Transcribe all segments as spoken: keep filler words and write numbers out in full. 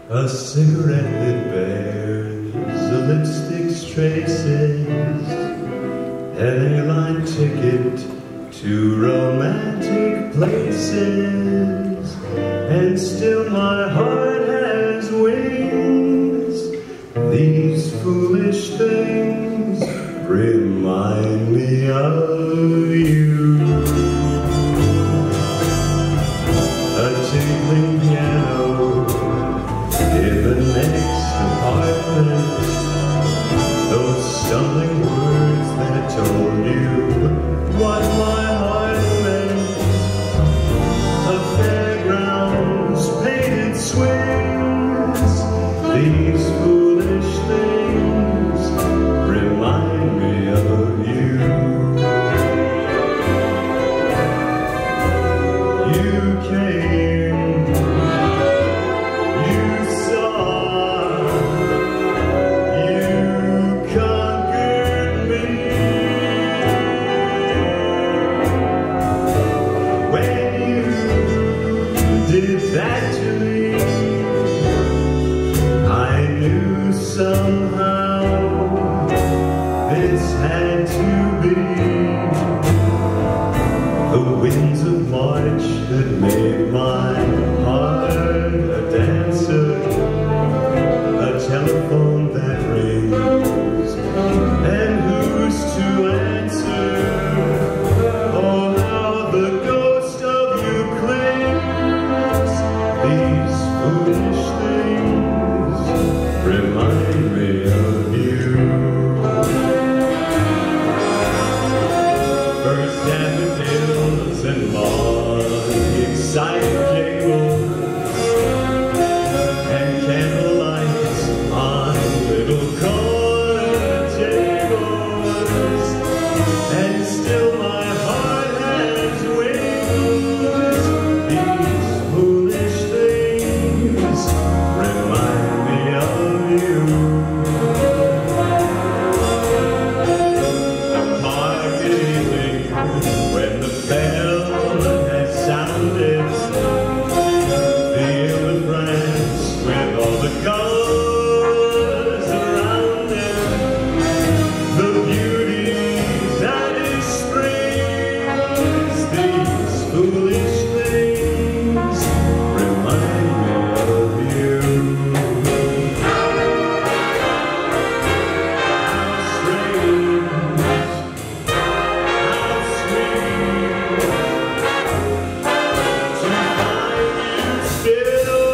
A cigarette that bears a lipstick's traces, an airline ticket to romantic places, and still my heart has wings. These foolish things remind me of you. A tinkling piano in the next apartment, those stumbling words that told you what my heart meant. A fairground's painted swings, these foolish things remind me of you. You came, you saw, you conquered me. When you did that to me, I knew somehow this had to be. The winds of March that made my heart a dancer, a telephone that rings, and who's to answer? Oh, how the ghost of you clings. These foolish things remind me of you. First daffodils and long exciting jingles, and candlelight on little corner tables, and still my heart has wings. These foolish things remind me of you. A park evening when the bell has sounded, the hill of France with all the colors around it, the beauty that is spring. These foolish things remind me of you. How strange, how sweet to find you still.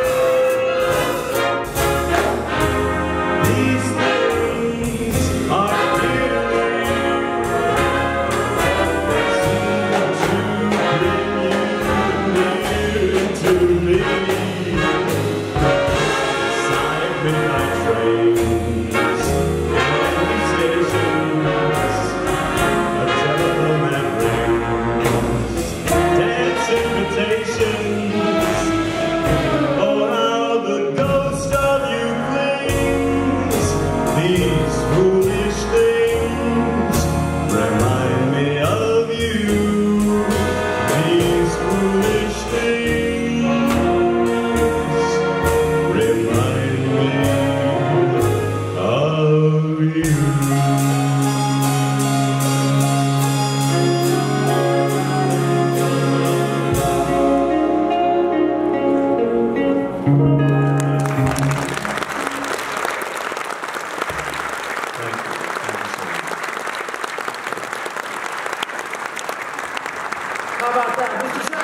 These things are feeling that seem to bring you near to me. Beside midnight trains, in stations, a telephone that rings, dance invitations. Oh, how the ghost of you clings. These foolish things remind me of you. These foolish things remind me of you. Thank you. Thank you so much. How about that, Mister Zack?